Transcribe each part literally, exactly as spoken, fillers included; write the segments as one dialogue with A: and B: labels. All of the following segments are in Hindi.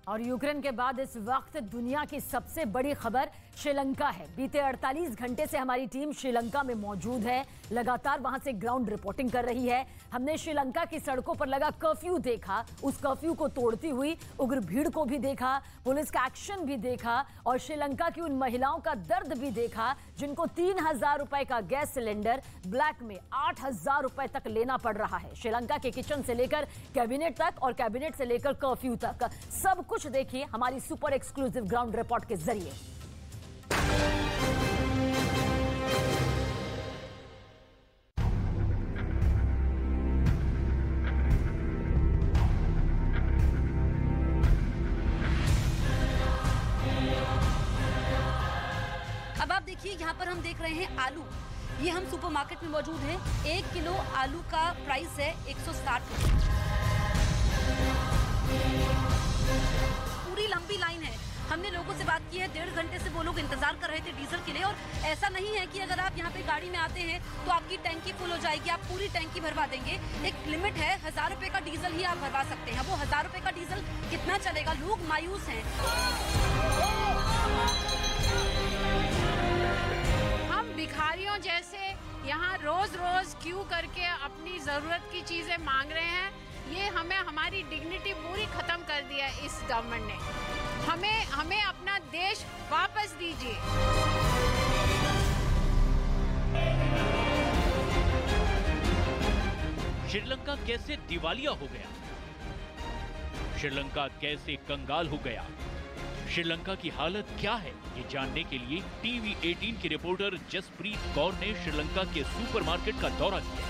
A: और यूक्रेन के बाद इस वक्त दुनिया की सबसे बड़ी खबर श्रीलंका है। बीते अड़तालीस घंटे से हमारी टीम श्रीलंका में मौजूद है, लगातार वहां से ग्राउंड रिपोर्टिंग कर रही है। हमने श्रीलंका की सड़कों पर लगा कर्फ्यू देखा, उस कर्फ्यू को तोड़ती हुई उग्र भीड़ को भी देखा, पुलिस का एक्शन भी देखा और श्रीलंका की उन महिलाओं का दर्द भी देखा जिनको तीन हजार रुपए का गैस सिलेंडर ब्लैक में आठ हजार रुपए तक लेना पड़ रहा है। श्रीलंका के किचन से लेकर कैबिनेट तक और कैबिनेट से लेकर कर्फ्यू तक सब कुछ देखिए हमारी सुपर एक्सक्लूसिव ग्राउंड रिपोर्ट के जरिए।
B: अब आप देखिए यहाँ पर हम देख रहे हैं आलू, ये हम सुपरमार्केट में मौजूद हैं। एक किलो आलू का प्राइस है एक सौ साठ रुपए। पूरी लंबी लाइन है। हमने लोगों से बात की है, डेढ़ घंटे से वो लोग इंतजार कर रहे थे डीजल के लिए। और ऐसा नहीं है कि अगर आप यहाँ पे गाड़ी में आते हैं तो आपकी टैंकी फुल हो जाएगी, आप पूरी टैंकी भरवा देंगे। एक लिमिट है, हजार रुपए का डीजल ही आप भरवा सकते हैं। वो हजार रुपए का डीजल कितना चलेगा? लोग मायूस हैं।
C: हम भिखारियों जैसे यहाँ रोज रोज क्यू करके अपनी जरूरत की चीजें मांग रहे हैं। ये हमें हमारी डिग्निटी पूरी खत्म कर दिया इस गवर्नमेंट ने। हमें हमें अपना देश वापस दीजिए।
D: श्रीलंका कैसे दिवालिया हो गया? श्रीलंका कैसे कंगाल हो गया? श्रीलंका की हालत क्या है? ये जानने के लिए टीवी अठारह की रिपोर्टर जसप्रीत कौर ने श्रीलंका के सुपरमार्केट का दौरा किया।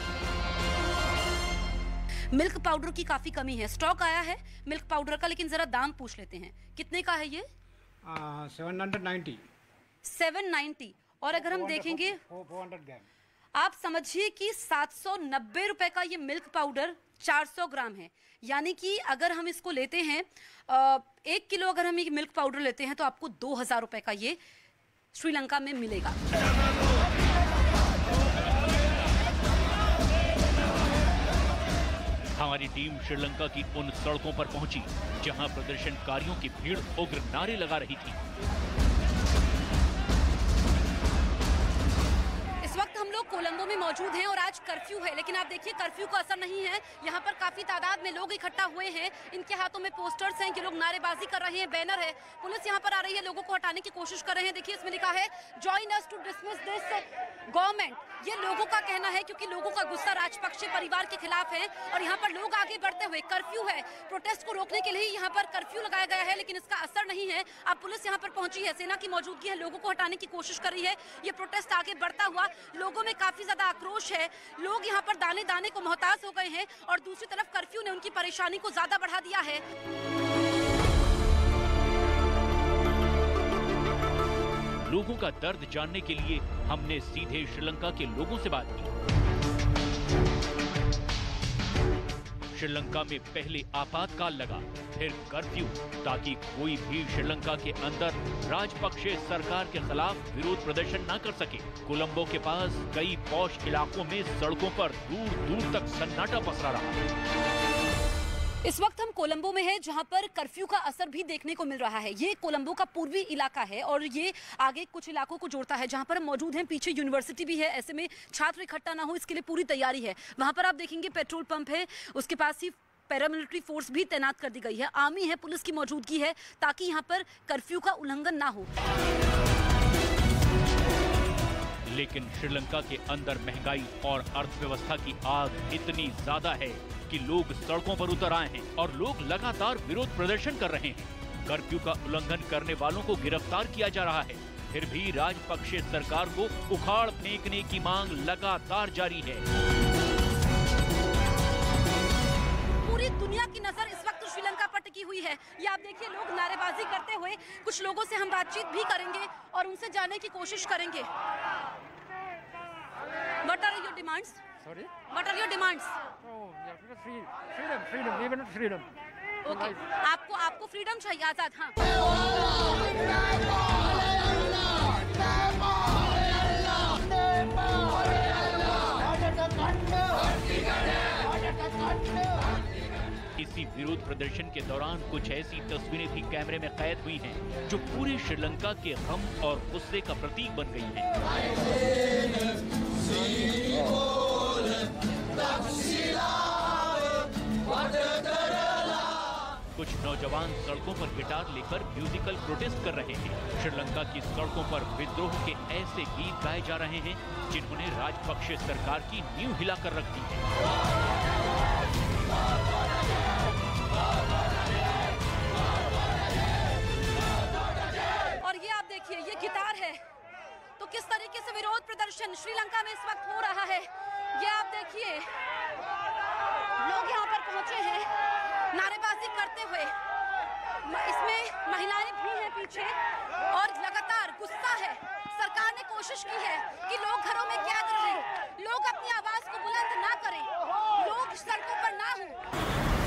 B: मिल्क पाउडर की काफी कमी है, स्टॉक आया है मिल्क पाउडर का, लेकिन जरा दाम पूछ लेते हैं। कितने का है ये?
E: Seven hundred ninety.
B: Seven ninety. और अगर हम देखेंगे
E: फोर हंड्रेड ग्राम,
B: आप समझिए कि सात सौ नब्बे रुपए का ये मिल्क पाउडर चार सौ ग्राम है। यानी कि अगर हम इसको लेते हैं एक किलो, अगर हम ये मिल्क पाउडर लेते हैं तो आपको दो हजार रुपए का ये श्रीलंका में मिलेगा।
D: हमारी टीम श्रीलंका की उन सड़कों पर पहुंची जहां प्रदर्शनकारियों की भीड़ उग्र नारे लगा रही थी।
B: इस वक्त हम लोग कोलंबो में मौजूद हैं और आज कर्फ्यू है, लेकिन आप देखिए कर्फ्यू का असर नहीं है। यहाँ पर काफी तादाद में लोग इकट्ठा हुए हैं, इनके हाथों में पोस्टर्स हैं, ये लोग नारेबाजी कर रहे हैं, बैनर है। पुलिस यहाँ पर आ रही है, लोगों को हटाने की कोशिश कर रहे हैं। देखिए इसमें लिखा है join us to dismiss this government. ये लोगों का कहना है क्योंकि लोगों का गुस्सा राजपक्षे परिवार के खिलाफ है और यहाँ पर लोग आगे बढ़ते हुए, कर्फ्यू है, प्रोटेस्ट को रोकने के लिए यहाँ पर कर्फ्यू लगाया गया है, लेकिन इसका असर नहीं है। अब पुलिस यहाँ पर पहुंची है, सेना की मौजूदगी है, लोगों को हटाने की कोशिश कर रही है। ये प्रोटेस्ट आगे बढ़ता हुआ, लोगों में काफी ज्यादा आक्रोश है, लोग यहाँ पर दाने दाने को मोहताज हो गए हैं और दूसरी तरफ कर्फ्यू ने उनकी परेशानी को ज्यादा बढ़ा दिया है।
D: लोगों का दर्द जानने के लिए हमने सीधे श्रीलंका के लोगों से बात की। श्रीलंका में पहले आपातकाल लगा, फिर कर्फ्यू, ताकि कोई भी श्रीलंका के अंदर राजपक्षे सरकार के खिलाफ विरोध प्रदर्शन न कर सके। कोलंबो के पास कई पॉश इलाकों में सड़कों पर दूर दूर तक सन्नाटा पसरा रहा।
B: इस वक्त हम कोलंबो में हैं, जहां पर कर्फ्यू का असर भी देखने को मिल रहा है। ये कोलंबो का पूर्वी इलाका है और ये आगे कुछ इलाकों को जोड़ता है। जहां पर हम मौजूद हैं, पीछे यूनिवर्सिटी भी है, ऐसे में छात्र इकट्ठा ना हो इसके लिए पूरी तैयारी है। वहां पर आप देखेंगे पेट्रोल पंप है, उसके पास ही पैरामिलिट्री फोर्स भी तैनात कर दी गई है, आर्मी है, पुलिस की मौजूदगी है, ताकि यहाँ पर कर्फ्यू का उल्लंघन ना हो।
D: लेकिन श्रीलंका के अंदर महंगाई और अर्थव्यवस्था की आग इतनी ज्यादा है कि लोग सड़कों पर उतर आए हैं और लोग लगातार विरोध प्रदर्शन कर रहे हैं। कर्फ्यू का उल्लंघन करने वालों को गिरफ्तार किया जा रहा है, फिर भी राजपक्षे सरकार को उखाड़ फेंकने की मांग लगातार जारी है।
B: पूरी दुनिया की नजर इस वक्त श्रीलंका पर टिकी हुई है। ये आप देखिए, लोग नारेबाजी करते हुए, कुछ लोगों से हम बातचीत भी करेंगे और उनसे जानने की कोशिश करेंगे। What are your demands?
E: Sorry?
B: What are your demands?
E: Oh, yeah, freedom, freedom, freedom, we want freedom.
B: Okay. आपको आपको फ्रीडम चाहिए, आजाद। हाँ।
D: इसी विरोध प्रदर्शन के दौरान कुछ ऐसी तस्वीरें भी कैमरे में कैद हुई हैं, जो पूरे श्रीलंका के गम और गुस्से का प्रतीक बन गई हैं। कुछ नौजवान सड़कों पर गिटार लेकर म्यूजिकल प्रोटेस्ट कर रहे हैं। श्रीलंका की सड़कों पर विद्रोह के ऐसे गीत गाए जा रहे हैं जिन्होंने राजपक्षे सरकार की नींव हिलाकर रख दी है।
B: और ये आप देखिए, ये गिटार है, तो किस तरीके से विरोध प्रदर्शन श्रीलंका में इस वक्त हो रहा है, ये आप देखिए। लोग यहाँ पर पहुंचे हैं नारेबाजी करते हुए। इसमें महिलाएं भी हैं पीछे और लगातार गुस्सा है। सरकार ने कोशिश की है कि लोग घरों में कैद रहें, लोग अपनी आवाज को बुलंद ना करें, लोग सड़कों पर ना हों।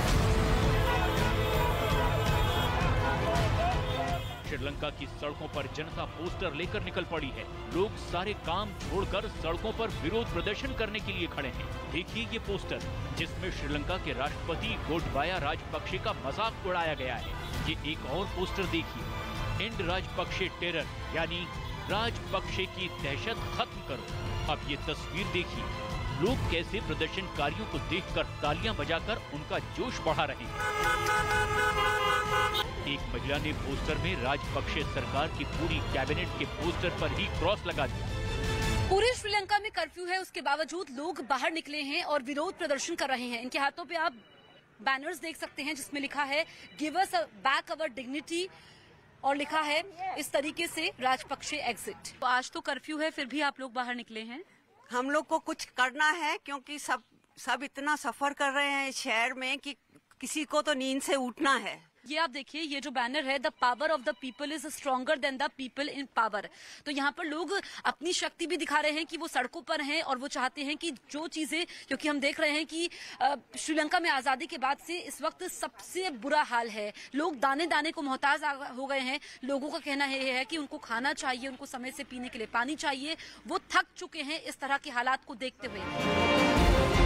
D: श्रीलंका की सड़कों पर जनता पोस्टर लेकर निकल पड़ी है। लोग सारे काम छोड़कर सड़कों पर विरोध प्रदर्शन करने के लिए खड़े हैं। देखिए ये पोस्टर, जिसमें श्रीलंका के राष्ट्रपति गोटबाया राजपक्षे का मजाक उड़ाया गया है। ये एक और पोस्टर देखिए, एंड राजपक्षे टेरर, यानी राजपक्षे की दहशत खत्म करो। अब ये तस्वीर देखिए, लोग कैसे प्रदर्शनकारियों को देखकर तालियां बजाकर उनका जोश बढ़ा रहे हैं। एक महिला ने पोस्टर में राजपक्षे सरकार की पूरी कैबिनेट के पोस्टर पर ही क्रॉस लगा दिया।
B: पूरे श्रीलंका में कर्फ्यू है, उसके बावजूद लोग बाहर निकले हैं और विरोध प्रदर्शन कर रहे हैं। इनके हाथों पे आप बैनर्स देख सकते हैं जिसमें लिखा है give us back our dignity और लिखा है इस तरीके से राजपक्षे एग्जिट। तो आज तो कर्फ्यू है, फिर भी आप लोग बाहर निकले हैं।
F: हम लोग को कुछ करना है क्योंकि सब सब इतना सफर कर रहे हैं शहर में कि किसी को तो नींद से उठना है।
B: ये आप देखिए, ये जो बैनर है, the power of the people is stronger than the people in power. तो यहाँ पर लोग अपनी शक्ति भी दिखा रहे हैं कि वो सड़कों पर हैं और वो चाहते हैं कि जो चीजें, क्योंकि हम देख रहे हैं कि श्रीलंका में आजादी के बाद से इस वक्त सबसे बुरा हाल है। लोग दाने दाने को मोहताज हो गए हैं। लोगों का कहना है, है कि उनको खाना चाहिए, उनको समय से पीने के लिए पानी चाहिए। वो थक चुके हैं इस तरह के हालात को देखते हुए।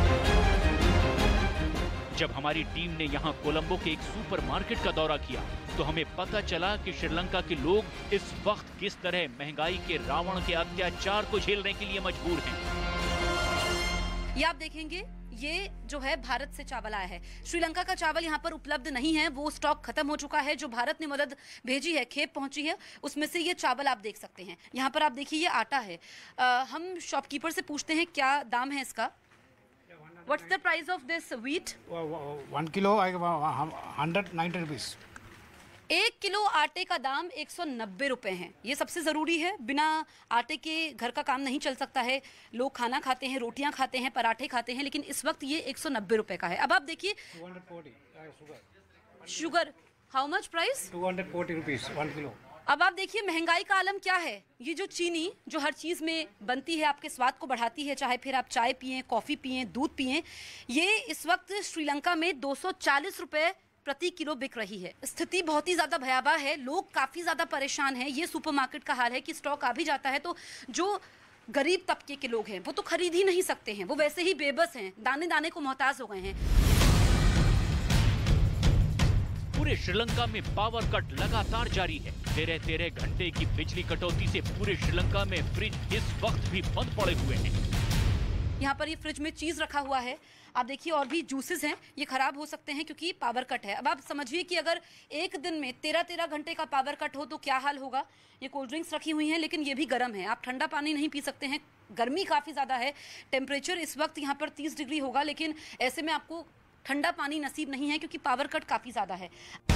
D: जब हमारी टीम ने यहाँ कोलंबो के एक सुपरमार्केट का दौरा किया तो हमें पता चला कि श्रीलंका के लोग इस वक्त किस तरह महंगाई के रावण के अत्याचार को झेलने के लिए मजबूर हैं।
B: ये आप देखेंगे, ये जो है भारत से चावल आया है। श्रीलंका का चावल यहाँ पर उपलब्ध नहीं है, वो स्टॉक खत्म हो चुका है। जो भारत ने मदद भेजी है, खेप पहुंची है, उसमें से ये चावल आप देख सकते हैं। यहाँ पर आप देखिए, ये आटा है। आ, हम शॉपकीपर से पूछते हैं क्या दाम है इसका। What's the price of this wheat?
E: One kilo, hundred ninety rupees.
B: एक किलो आटे का दाम एक सौ नब्बे रुपए है। ये सबसे जरूरी है, बिना आटे के घर का काम नहीं चल सकता है। लोग खाना खाते हैं, रोटियां खाते हैं, पराठे खाते हैं, लेकिन इस वक्त ये एक सौ नब्बे रुपए का है। अब आप देखिए sugar, how much price?
E: two hundred forty rupees, one kilo.
B: अब आप देखिए महंगाई का आलम क्या है। ये जो चीनी जो हर चीज में बनती है, आपके स्वाद को बढ़ाती है, चाहे फिर आप चाय पिएं, कॉफी पिएं, दूध पिएं, ये इस वक्त श्रीलंका में दो सौ चालीस रुपए प्रति किलो बिक रही है। स्थिति बहुत ही ज्यादा भयावह है, लोग काफी ज्यादा परेशान हैं। ये सुपरमार्केट का हाल है कि स्टॉक आ भी जाता है तो जो गरीब तबके के लोग हैं वो तो खरीद ही नहीं सकते हैं, वो वैसे ही बेबस हैं, दाने दाने को मोहताज हो गए हैं।
D: पूरे श्रीलंका में पावर कट लगातार जारी है। तेरह तेरह घंटे की बिजली कटौती से पूरे श्रीलंका में फ्रिज इस वक्त भी बंद पड़े हुए हैं।
B: यहाँ पर ये फ्रिज में चीज रखा हुआ है, आप देखिए, और भी जूसेस हैं, ये खराब हो सकते हैं क्योंकि पावर कट है। अब आप समझिए कि अगर एक दिन में तेरह तेरह घंटे का पावर कट हो तो क्या हाल होगा। ये कोल्ड ड्रिंक्स रखी हुई हैं लेकिन ये भी गर्म है, आप ठंडा पानी नहीं पी सकते हैं। गर्मी काफी ज्यादा है, टेम्परेचर इस वक्त यहाँ पर तीस डिग्री होगा, लेकिन ऐसे में आपको ठंडा पानी नसीब नहीं है क्योंकि पावर कट काफी ज्यादा है।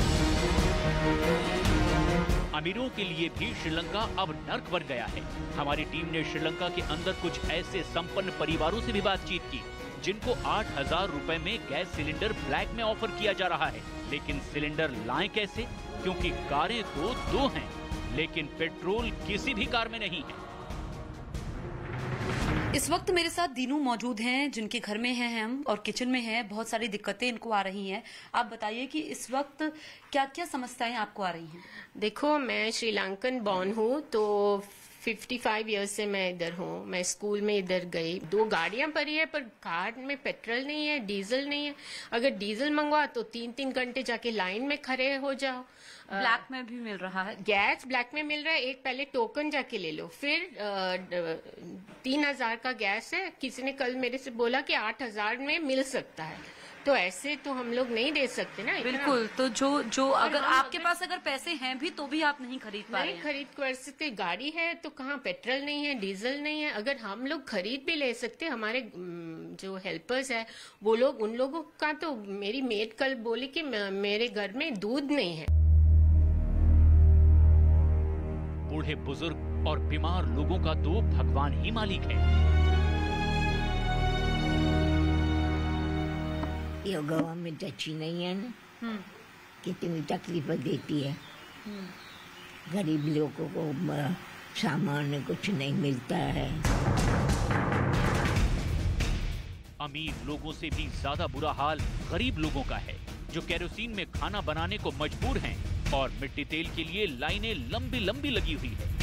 D: अमीरों के लिए भी श्रीलंका अब नर्क बन गया है। हमारी टीम ने श्रीलंका के अंदर कुछ ऐसे संपन्न परिवारों से भी बातचीत की जिनको आठ हजार रुपए में गैस सिलेंडर ब्लैक में ऑफर किया जा रहा है। लेकिन सिलेंडर लाएं कैसे, क्योंकि कारें तो दो हैं लेकिन पेट्रोल किसी भी कार में नहीं है।
B: इस वक्त मेरे साथ दीनू मौजूद हैं जिनके घर में हैं हम और किचन में हैं। बहुत सारी दिक्कतें इनको आ रही हैं। आप बताइए कि इस वक्त क्या क्या समस्याएं आपको आ रही हैं।
G: देखो, मैं श्रीलंकन बॉर्न हूँ, तो
C: पचपन इयर्स से मैं इधर हूँ। मैं स्कूल में इधर गई, दो गाड़ियां पड़ी है पर कार में पेट्रोल नहीं है, डीजल नहीं है। अगर डीजल मंगवा तो तीन तीन घंटे जाके लाइन में खड़े हो जाओ।
B: ब्लैक में भी मिल रहा है,
C: गैस ब्लैक में मिल रहा है। एक पहले टोकन जाके ले लो, फिर तीन हजार का गैस है। किसी ने कल मेरे से बोला कि आठ हजार में मिल सकता है, तो ऐसे तो हम लोग नहीं दे सकते ना।
B: बिल्कुल। तो जो जो अगर आपके पास अगर पैसे हैं भी तो भी आप नहीं खरीद पा रहे
C: नहीं खरीद कर सकते। गाड़ी है तो कहाँ पेट्रोल नहीं है, डीजल नहीं है। अगर हम लोग खरीद भी ले सकते, हमारे जो हेल्पर्स है वो लोग, उन लोगों का तो मेरी मेड कल बोली कि मेरे घर में दूध नहीं है।
D: बूढ़े बुजुर्ग और बीमार लोगों का तो भगवान ही मालिक है।
G: ये गवर्नमेंट अच्छी नहीं है ना, कितनी तकलीफें देती है। गरीब लोगों को सामान कुछ नहीं मिलता है।
D: अमीर लोगों से भी ज्यादा बुरा हाल गरीब लोगों का है, जो केरोसिन में खाना बनाने को मजबूर हैं और मिट्टी तेल के लिए लाइनें लंबी लंबी लगी हुई है।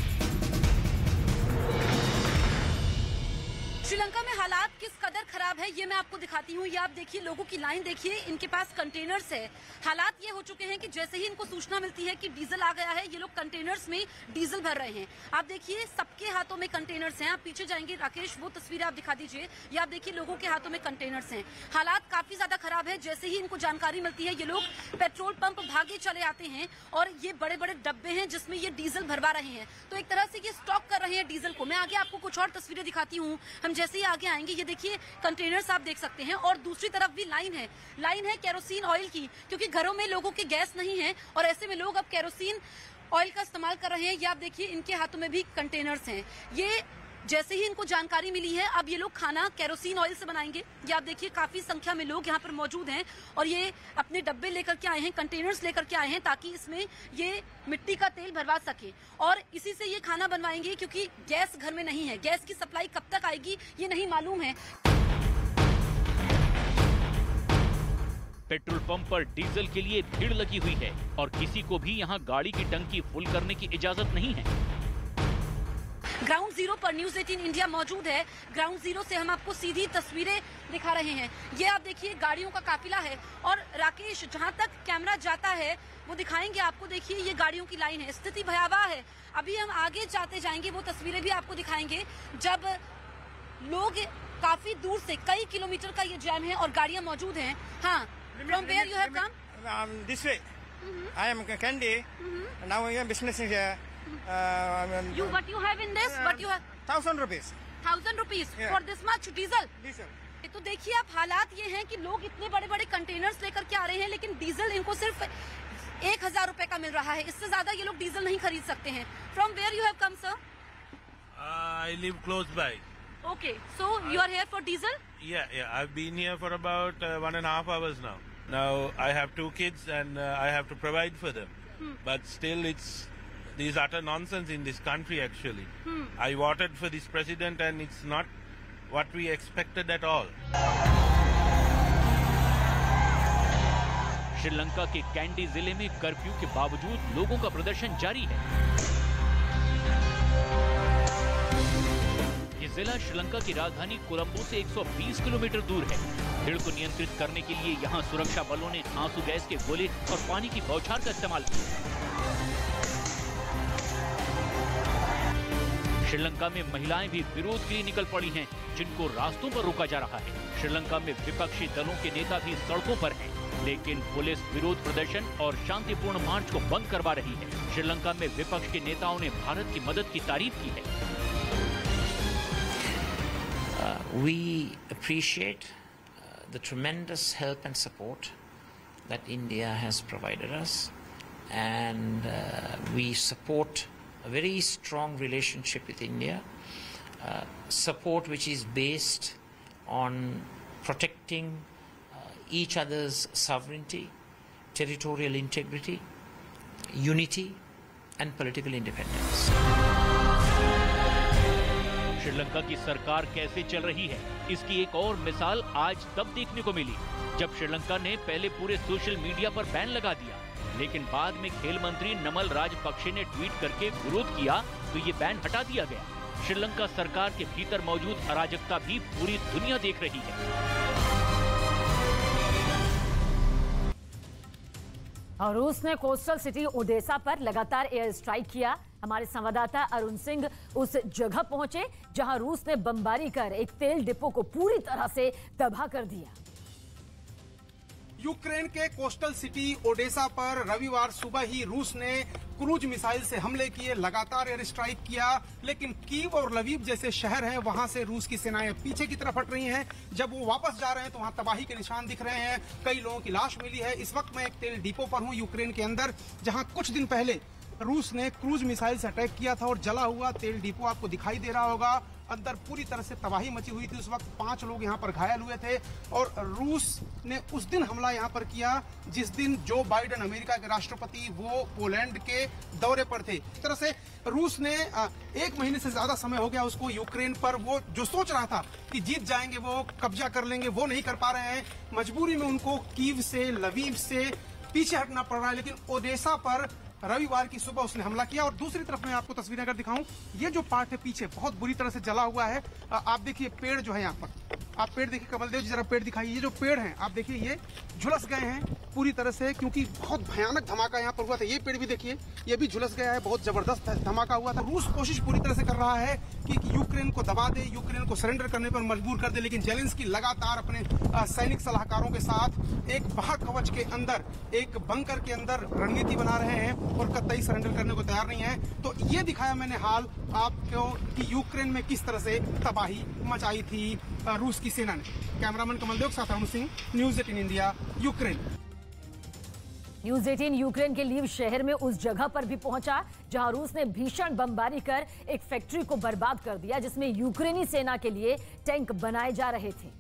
B: श्रीलंका में हालात किस कदर खराब है ये मैं आपको दिखाती हूँ। ये आप देखिए, लोगों की लाइन देखिए, इनके पास कंटेनर्स है। हालात ये हो चुके हैं कि जैसे ही इनको सूचना मिलती है कि डीजल आ गया है, ये लोग कंटेनर्स में डीजल भर रहे हैं। आप देखिए, सबके हाथों में कंटेनर्स हैं। आप पीछे जाएंगे राकेश, वो तस्वीरें आप दिखा दीजिए। ये आप देखिए, लोगों के हाथों में कंटेनर्स हैं। हालात काफी ज्यादा खराब है। जैसे ही इनको जानकारी मिलती है, ये लोग पेट्रोल पंप भागे चले आते हैं और ये बड़े बड़े डब्बे हैं जिसमें ये डीजल भरवा रहे हैं। तो एक तरह से ये स्टॉक कर रहे हैं डीजल को। मैं आगे आपको कुछ और तस्वीरें दिखाती हूँ। हम जैसे ही आगे आएंगे, ये देखिए कंटेनर्स आप देख सकते हैं और दूसरी तरफ भी लाइन है। लाइन है केरोसिन ऑयल की, क्योंकि घरों में लोगों के गैस नहीं है और ऐसे में लोग अब केरोसिन ऑयल का इस्तेमाल कर रहे हैं। ये आप देखिए, इनके हाथों में भी कंटेनर्स हैं। ये जैसे ही इनको जानकारी मिली है, अब ये लोग खाना केरोसिन ऑयल से बनाएंगे। ये आप देखिए, काफी संख्या में लोग यहाँ पर मौजूद हैं और ये अपने डब्बे लेकर के आए हैं, कंटेनर्स लेकर के आए हैं, ताकि इसमें ये मिट्टी का तेल भरवा सके और इसी से ये खाना बनवाएंगे, क्योंकि गैस घर में नहीं है। गैस की सप्लाई कब तक आएगी ये नहीं मालूम है।
D: पेट्रोल पंप पर डीजल के लिए भीड़ लगी हुई है और किसी को भी यहाँ गाड़ी की टंकी फुल करने की इजाजत नहीं है।
B: ग्राउंड जीरो पर न्यूज अठारह इंडिया मौजूद है। ग्राउंड जीरो से हम आपको सीधी तस्वीरें दिखा रहे हैं। ये आप देखिए, गाड़ियों का काफिला है और राकेश, जहां तक कैमरा जाता है वो दिखाएंगे आपको। देखिए, ये गाड़ियों की लाइन है, स्थिति भयावह है। अभी हम आगे जाते जाएंगे, वो तस्वीरें भी आपको दिखाएंगे जब लोग काफी दूर से, कई किलोमीटर का ये जैम है और गाड़ियां मौजूद हैं। हाँ, from where you have come?
E: This way. I am Candy. Now I am business here.
B: Uh, you what you have in this? Uh, what you have?
E: Thousand rupees.
B: Thousand rupees yeah. for this much diesel. Diesel. तो देखिए, आप हालात ये हैं कि लोग इतने बड़े बड़े कंटेनर्स लेकर के आ रहे हैं, लेकिन डीजल इनको सिर्फ एक हजार रुपए का मिल रहा है। इससे ज्यादा ये लोग डीजल नहीं खरीद सकते हैं। From where you have come, sir?
H: Uh, I live close by.
B: Okay, so you are here for diesel?
H: Yeah, yeah. I've been here for about uh, one and a half hours now. Now I have two kids and uh, I have to provide for them. Hmm. But still, it's this is utter nonsense in this country. Actually, hmm. I voted for this president, and it's not what we expected at all.
D: Sri Lanka के कैंडी जिले में कर्फ्यू के बावजूद लोगों का प्रदर्शन जारी है। ये जिला श्रीलंका की राजधानी कोलंबो से एक सौ बीस किलोमीटर दूर है। भीड़ को नियंत्रित करने के लिए यहाँ सुरक्षा बलों ने आंसू गैस के गोले और पानी की बौछार का इस्तेमाल किया। श्रीलंका में महिलाएं भी विरोध के लिए निकल पड़ी हैं, जिनको रास्तों पर रोका जा रहा है। श्रीलंका में विपक्षी दलों के नेता भी सड़कों पर हैं, लेकिन पुलिस विरोध प्रदर्शन और शांतिपूर्ण मार्च को बंद करवा रही है। श्रीलंका में विपक्ष के नेताओं ने भारत की मदद की तारीफ की है।
I: uh, we appreciate uh, the tremendous help and support that India has provided us, and uh, we support a very strong relationship with India, uh, support which is based on protecting uh, each other's sovereignty, territorial integrity, unity and political independence.
D: Sri Lanka की सरकार कैसे चल रही है, इसकी एक और मिसाल आज तब देखने को मिली जब श्रीलंका ने पहले पूरे सोशल मीडिया पर बैन लगा दिया, लेकिन बाद में खेल मंत्री नमल राजपक्षे ने ट्वीट करके विरोध किया तो ये बैन हटा दिया गया। श्रीलंका सरकार के भीतर मौजूद अराजकता भी पूरी दुनिया देख रही है।
A: और रूस ने कोस्टल सिटी ओडेसा पर लगातार एयर स्ट्राइक किया। हमारे संवाददाता अरुण सिंह उस जगह पहुंचे जहां रूस ने बमबारी कर एक तेल डिपो को पूरी तरह से तबाह कर दिया।
J: यूक्रेन के कोस्टल सिटी ओडेसा पर रविवार सुबह ही रूस ने क्रूज मिसाइल से हमले किए, लगातार एयर स्ट्राइक किया, लेकिन कीव और लवीव जैसे शहर हैं वहां से रूस की सेनाएं पीछे की तरफ हट रही हैं। जब वो वापस जा रहे हैं तो वहां तबाही के निशान दिख रहे हैं, कई लोगों की लाश मिली है। इस वक्त मैं एक तेल डिपो पर हूं यूक्रेन के अंदर, जहां कुछ दिन पहले रूस ने क्रूज मिसाइल से अटैक किया था और जला हुआ तेल डिपो आपको दिखाई दे रहा होगा। अंदर पूरी तरह से तबाही मची हुई थी। उस वक्त पांच लोग यहाँ पर घायल हुए थे और रूस ने उस दिन हमला यहाँ पर किया जिस दिन जो बाइडेन अमेरिका के राष्ट्रपति वो पोलैंड के दौरे पर थे। इस तरह से रूस ने एक महीने से ज्यादा समय हो गया उसको यूक्रेन पर, वो जो सोच रहा था कि जीत जाएंगे, वो कब्जा कर लेंगे, वो नहीं कर पा रहे हैं। मजबूरी में उनको कीव से, लवीव से पीछे हटना पड़ रहा है। लेकिन ओडेसा पर रविवार की सुबह उसने हमला किया। और दूसरी तरफ मैं आपको तस्वीरें अगर दिखाऊं, ये जो पार्ट है पीछे बहुत बुरी तरह से जला हुआ है। आप देखिए पेड़ जो है यहाँ पर, आप पेड़ देखिए, कमलदेव जी जरा पेड़ दिखाइए। ये जो पेड़ हैं आप देखिए ये झुलस गए हैं पूरी तरह से, क्योंकि बहुत भयानक धमाका यहाँ पर हुआ था। ये पेड़ भी देखिए, ये भी झुलस गया है, बहुत जबरदस्त धमाका हुआ था। रूस कोशिश पूरी तरह से कर रहा है कि यूक्रेन को दबा दे, यूक्रेन को सरेंडर करने पर मजबूर कर दे, लेकिन जेलेंस्की लगातार अपने सैनिक सलाहकारों के साथ एक महाकवच के अंदर, एक बंकर के अंदर रणनीति बना रहे हैं और कतई सरेंडर करने को तैयार नहीं है। तो ये दिखाया मैंने हाल आपको कि यूक्रेन में किस तरह से तबाही मचाई थी रूस की सेना ने। कैमरामैन कमलदेव के साथ Arun Singh, news eighteen India, Ukraine.
A: News eighteen Ukraine के लीव शहर में उस जगह पर भी पहुंचा जहां रूस ने भीषण बमबारी कर एक फैक्ट्री को बर्बाद कर दिया जिसमें यूक्रेनी सेना के लिए टैंक बनाए जा रहे थे।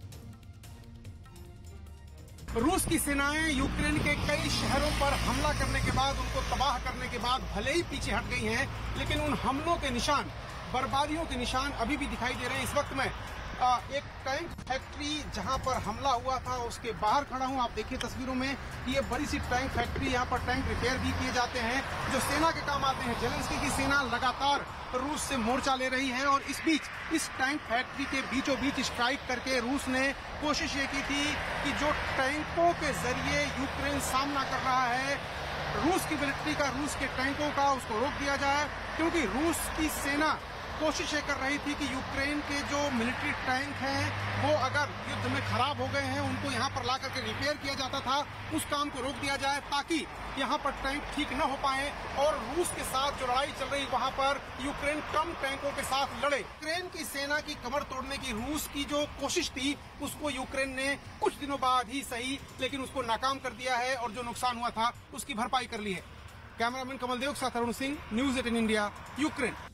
J: रूस की सेनाएं यूक्रेन के कई शहरों पर हमला करने के बाद, उनको तबाह करने के बाद भले ही पीछे हट गई हैं, लेकिन उन हमलों के निशान, बर्बादियों के निशान अभी भी दिखाई दे रहे हैं। इस वक्त मैं आ, एक टैंक फैक्ट्री जहां पर हमला हुआ था उसके बाहर खड़ा हूं। आप देखिए तस्वीरों में ये बड़ी सी टैंक फैक्ट्री, यहाँ पर टैंक रिपेयर भी किए जाते हैं जो सेना के काम आते हैं। जेलेंस्की की सेना लगातार रूस से मोर्चा ले रही है और इस बीच इस टैंक फैक्ट्री के बीचों बीच स्ट्राइक करके रूस ने कोशिश ये की थी कि जो टैंकों के जरिए यूक्रेन सामना कर रहा है रूस की मिलिट्री का, रूस के टैंकों का, उसको रोक दिया जाए, क्योंकि रूस की सेना कोशिश ये कर रही थी कि यूक्रेन के जो मिलिट्री टैंक हैं वो अगर युद्ध में खराब हो गए हैं उनको यहाँ पर ला करके रिपेयर किया जाता था, उस काम को रोक दिया जाए ताकि यहाँ पर टैंक ठीक न हो पाए और रूस के साथ जो लड़ाई चल रही वहाँ पर यूक्रेन कम टैंकों के साथ लड़े। यूक्रेन की सेना की कमर तोड़ने की रूस की जो कोशिश थी उसको यूक्रेन ने कुछ दिनों बाद ही सही लेकिन उसको नाकाम कर दिया है और जो नुकसान हुआ था उसकी भरपाई कर ली है। कैमरामैन कमलदेव के साथ Arun Singh, news eighteen India, Ukraine.